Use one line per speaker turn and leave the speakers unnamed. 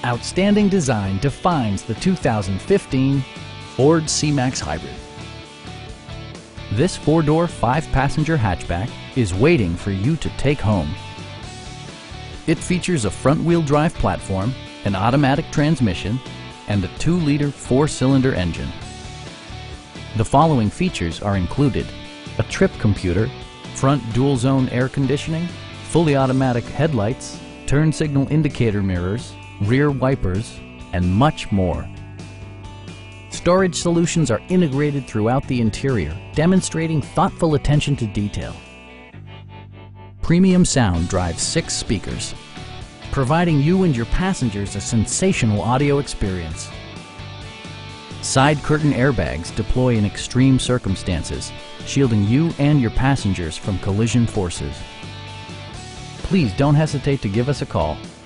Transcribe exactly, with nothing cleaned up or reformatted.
Outstanding design defines the two thousand fifteen Ford C-Max Hybrid. This four-door, five-passenger hatchback is waiting for you to take home. It features a front-wheel drive platform, an automatic transmission, and a two liter four-cylinder engine. The following features are included: a trip computer, front dual-zone air conditioning, fully automatic headlights, turn signal indicator mirrors, rear wipers, and much more. Storage solutions are integrated throughout the interior, demonstrating thoughtful attention to detail. Premium sound drives six speakers, providing you and your passengers a sensational audio experience. Side curtain airbags deploy in extreme circumstances, shielding you and your passengers from collision forces. Please don't hesitate to give us a call.